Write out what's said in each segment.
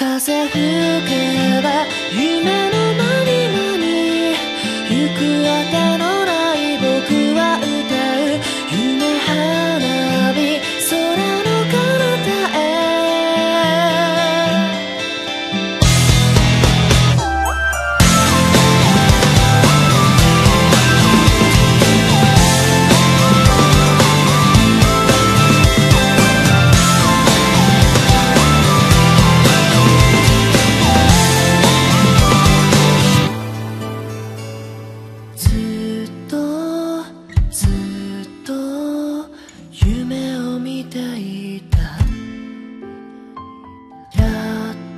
風吹けば夢のまにまに行くあてのない僕は歌う夢花火空の彼方へ夢を見ていたやっ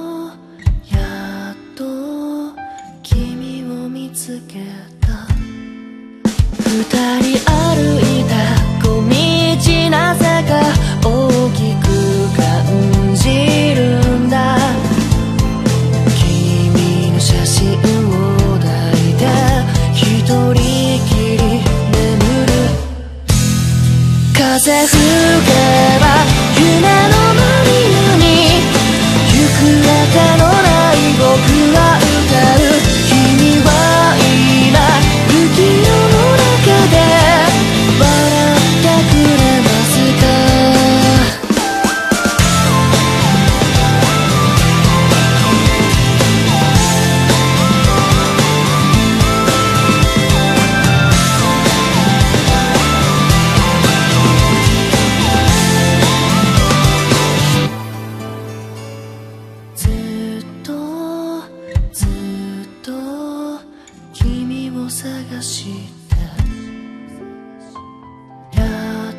と君を見つけた二人歩いた小道なぜか大きく感じるんだ君の写真を抱いて一人きり眠る風吹けば夢のまにまに行くあてのない僕は歌う君は今不器用の中で笑ってくれますかずっと君を探してや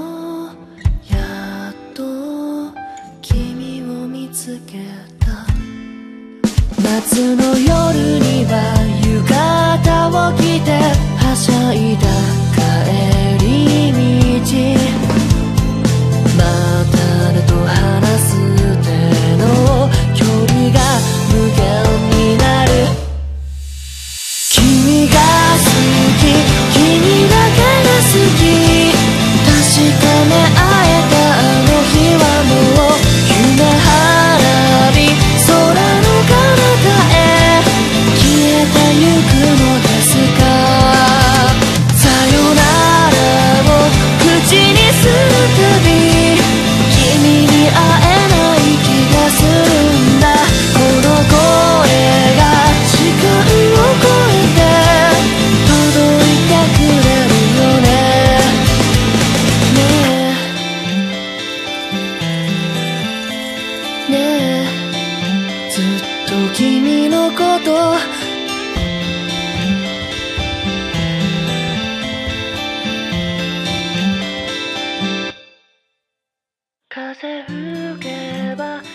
っと君を見つけた夏の夜には浴衣を着てはしゃいだ帰り道またねと話す手の距離が無限になる君が好き君だけが好き確かめ合えたあの日はもう夢花火空の彼方へ消えてゆくのですかさよならを口にするたび君に会えない気がするんだこの声が時間を超えて届いてくれるよねねえずっと君のこと風吹けば